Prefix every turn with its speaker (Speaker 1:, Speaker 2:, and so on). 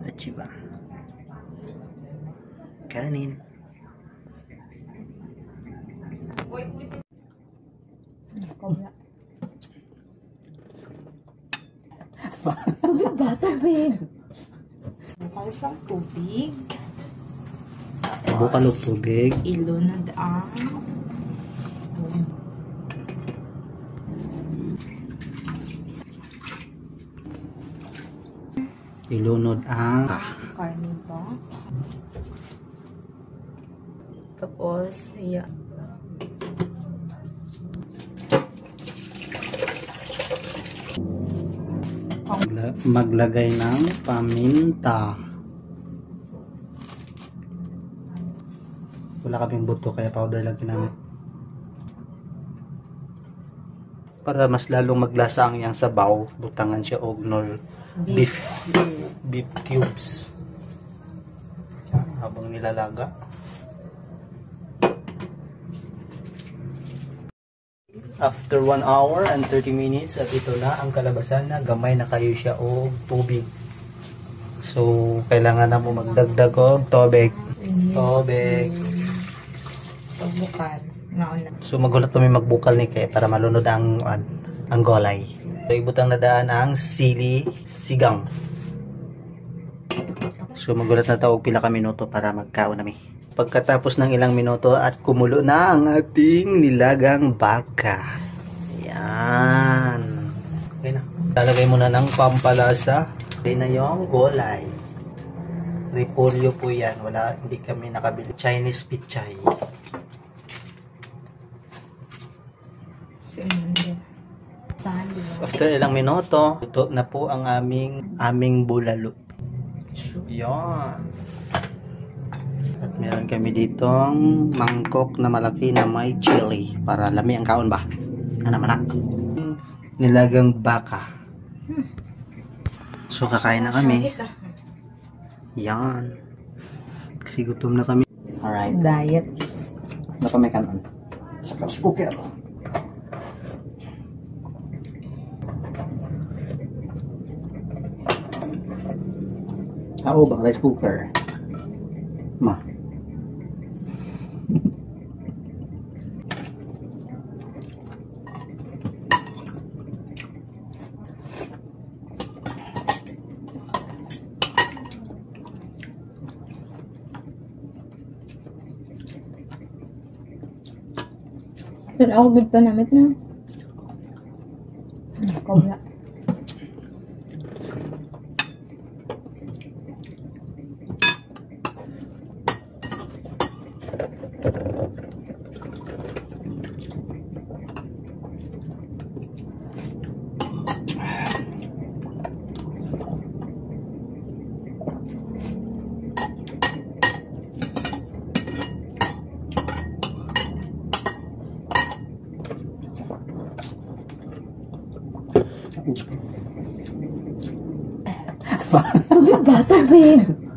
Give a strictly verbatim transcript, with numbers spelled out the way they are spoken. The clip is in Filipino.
Speaker 1: Achiba. Kanin.
Speaker 2: Tubig ba? Tubig. Bukas ng tubig.
Speaker 1: Bukal o tubig.
Speaker 2: Ilunod ang
Speaker 1: Ilunod ang
Speaker 2: karne ba? Tapos, yeah.
Speaker 1: Magla maglagay ng paminta. Wala kaming buto kaya powder lang ginamit. Para mas lalong maglasa ang iyang sabaw, butangan siya og nor beef beef, beef cubes. Yan, habang nilalaga. After one hour and thirty minutes at ito na ang kalabasan na gamay na kayo siya og tubig. So kailangan na mo magdagdag og tubig. Tubig.
Speaker 2: Pagbukal.
Speaker 1: So magulat kami magbukal ni kay para malunod ang ang, ang golay. So ibutang na daan ang sili sigang. So magulat na taog pila ka minuto para magkaon nami. Pagkatapos ng ilang minuto at kumulo na ang ating nilagang baka. Yan. Okay na. Lalagay muna ng pampalasa. Okay na yung golay. Repolyo po yan. Wala, hindi kami nakabili. Chinese pichay. After ilang minuto, luto na po ang aming aming bulalo. Yan. At meron kami ditong mangkok na malaki na may chili para lami ang kaon ba? Anak-anak. Nilagang baka. So kakain na kami. Yan. Kasi gutom na kami. Alright.
Speaker 2: Diet.
Speaker 1: Ano pa may kanon? Sa rice cooker. Tao ba rice cooker? Ma.
Speaker 2: Pero ako gud pa namit na. Kobra. Tubig ba? Tubig!